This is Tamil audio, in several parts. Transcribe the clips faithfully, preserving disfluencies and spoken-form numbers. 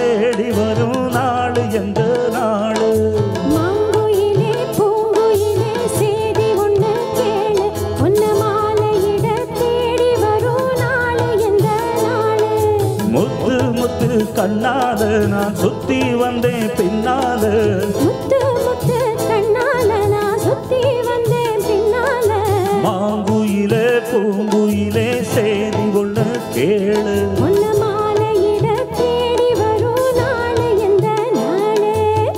தேடி வரும் நாடு எந்த நாடு மாங்குயிலே பூங்குயிலே சேதி ஒண்ணு கேளு ஒன்ன மாலையிட தேடி வரும் நாடு எந்த நாடு முத்து முத்து கண்ணால நான் சுத்தி வந்தேன் பின்னால முத்து முத்து கண்ணால நான் சுத்தி வந்தேன் பின்னால மாங்குயிலே பூங்குயிலே சேதி ஒண்ணு கேளு ஒன்ன மாலையிட தேடி வரும் நாடு எந்த நாடு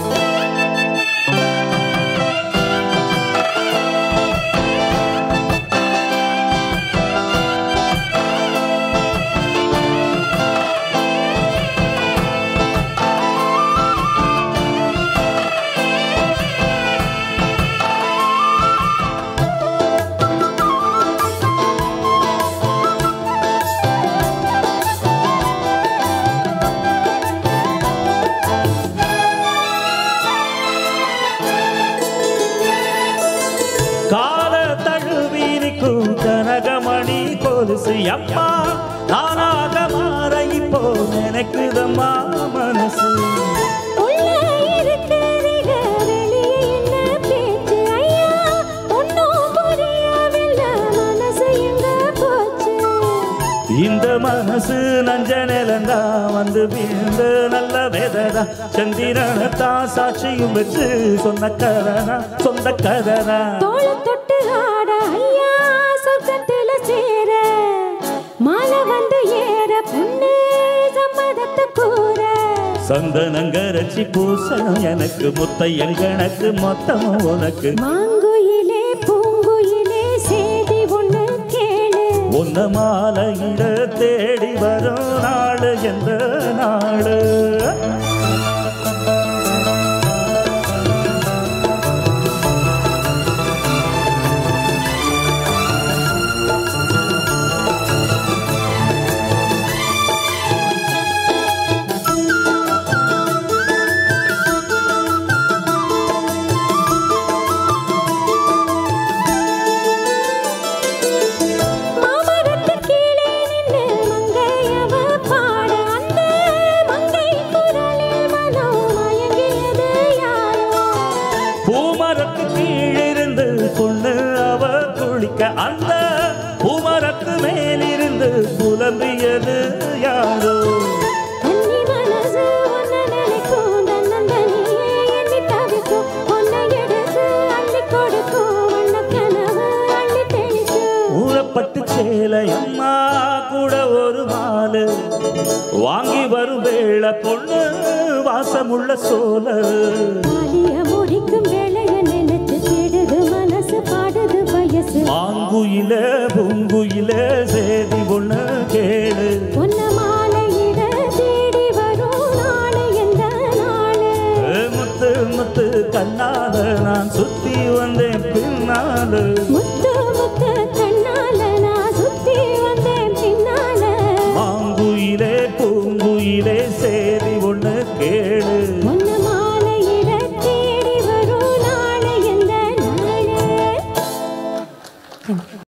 கால தழுவீனிக்கும் கனகமணி கொலுசு அம்மா நானாக மாற இப்போ நினைக்குதம்மா மனசு உள்ளே இருக்கிறீங்க வெளியே என்ன பேச்சு ஐயா ஒன்னும் புரியவில்லை மனசு எங்க போச்சு இந்த மனசு நஞ்ச நிலங்கா வந்து வீழ்ந்து நல்ல வேதனா சந்திரனத்தான் சாட்சியும் வச்சு சொன்ன கதனா சொந்த கதனா தோள தொட்டு ஆட ஐயா சொர்க்கத்துல சேர மாலை வந்து ஏற பொண்ணு சம்மதத்தை கூற சந்தனங்கரச்சி பூசணும் எனக்கு முத்தையன் கணக்கு மொத்தம் உனக்கு மாங்குயிலே பூங்குயிலே சேதி ஒண்ணு கேளு உன்ன மாலையிட தேடி வரும் நாடு எந்த நாடு மாமரத்து கீழே நின்னு மங்கையவ பாட அந்த மங்கை குரலில் மனம் மயங்கியது யாரோ பூமரத்து கீழிருந்து பொண்ணு அவ குளிக்க அந்த பூமரத்து மேலிருந்து புலம்பியது யாரோ கன்னி மனசு ஒன்ன நினைக்கும் தன்னந்தனியே எண்ணி தவிக்கும் ஒன்னை எடுத்து அள்ளி கொடுக்கும் வண்ண கனவு அள்ளி தெளிக்கும் ஊறப்பட்டு சேலை அம்மா கூட ஒரு மாலை வாங்கி வரும் வேளை பொண்ணு வாசமுள்ள சோல காலிய முடிக்கும் வேளைய நினைச்சு தேடுது மனசு பாடுது வயசு ஆங்குயில பூங்குயில சேதி ஒண்ணு கேளு ஒன்ன மாலையிட தேடி வரும் நாடு எந்த நாடு முத்து முத்து கண்ணால நான் சுத்தி வந்தேன் பின்னால முத்து முத்து கண்ணால நான் சுத்தி வந்தேன் பின்னால மாங்குயிலே பூங்குயிலே சேதி ஒண்ணு கேளு